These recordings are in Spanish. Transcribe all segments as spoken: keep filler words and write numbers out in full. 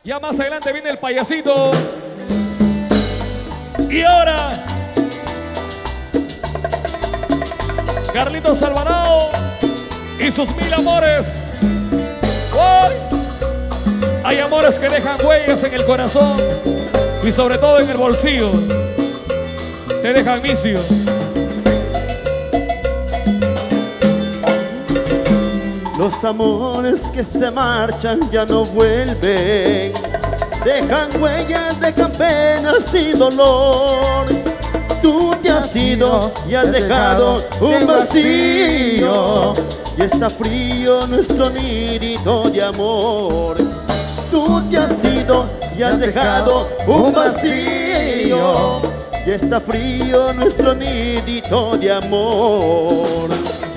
Ya más adelante viene el payasito. Y ahora Carlitos Alvarado y sus mil amores. ¡Uy! Hay amores que dejan huellas en el corazón y sobre todo en el bolsillo. Te dejan vicio. Los amores que se marchan ya no vuelven, dejan huellas, dejan penas y dolor. Tú te has ido y has dejado un vacío, y está frío nuestro nidito de amor. Tú te has ido y has dejado un vacío, y está frío nuestro nidito de amor.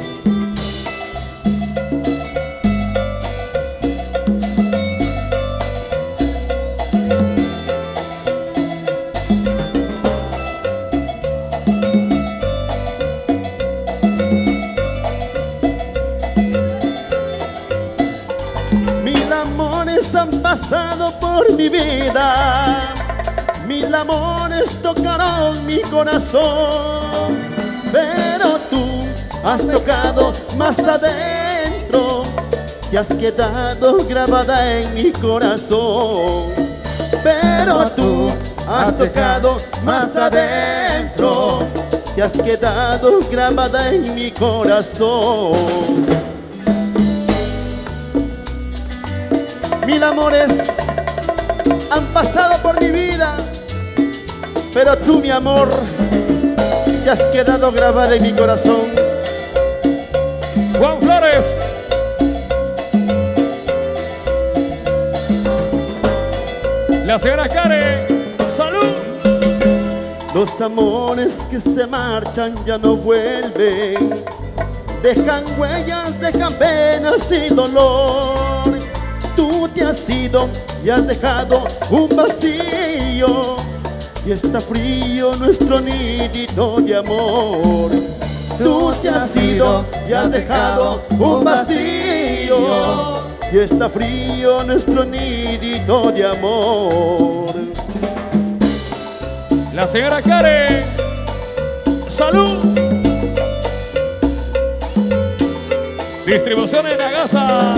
Mil amores han pasado por mi vida, mil amores tocaron mi corazón, pero tú has tocado más adentro, te has quedado grabada en mi corazón. Pero tú has tocado más adentro, te has quedado grabada en mi corazón. Mil amores han pasado por mi vida, pero tú, mi amor, te has quedado grabada en mi corazón. Juan Flores. La señora Karen. ¡Salud! Los amores que se marchan ya no vuelven, dejan huellas, dejan penas y dolor. Tú te has ido y has dejado un vacío, y está frío nuestro nidito de amor. Tú te has ido y has dejado un vacío, y está frío nuestro nidito de amor. La señora Karen. ¡Salud! Distribución en Nagasa.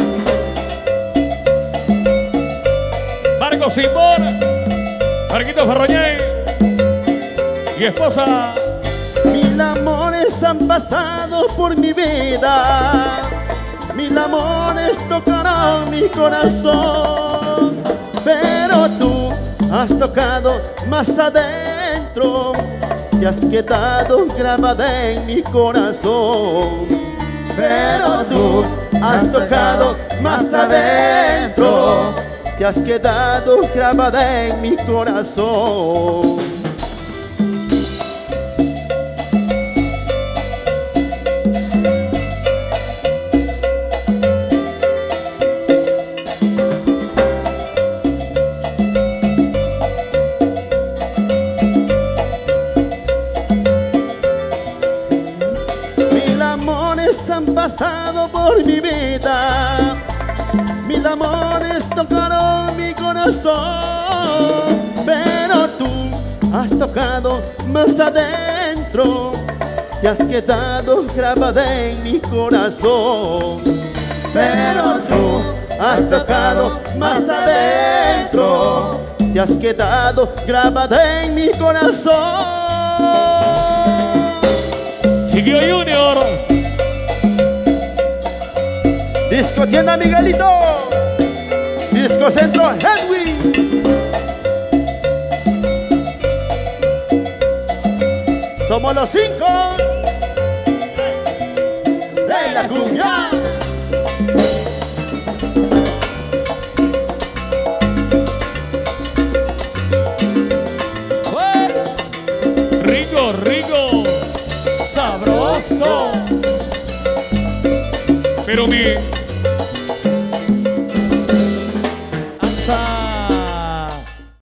Marco Simón, Marquito Ferroñay y esposa. Mil amores han pasado por mi vida, mil amores tocaron mi corazón, pero tú has tocado más adentro, te has quedado grabada en mi corazón. Pero tú has tocado más adentro, te has quedado grabada en mi corazón. Mil amores han pasado por mi vida, mil amores tocaron mi corazón, pero tú has tocado más adentro, te has quedado grabada en mi corazón. Pero tú has tocado más adentro, te has quedado grabada en mi corazón. Siguió Junior. Disco Tienda Miguelito, Disco Centro Edwin. Somos los cinco de la cumbia. Rico, rico, sabroso. Pero mi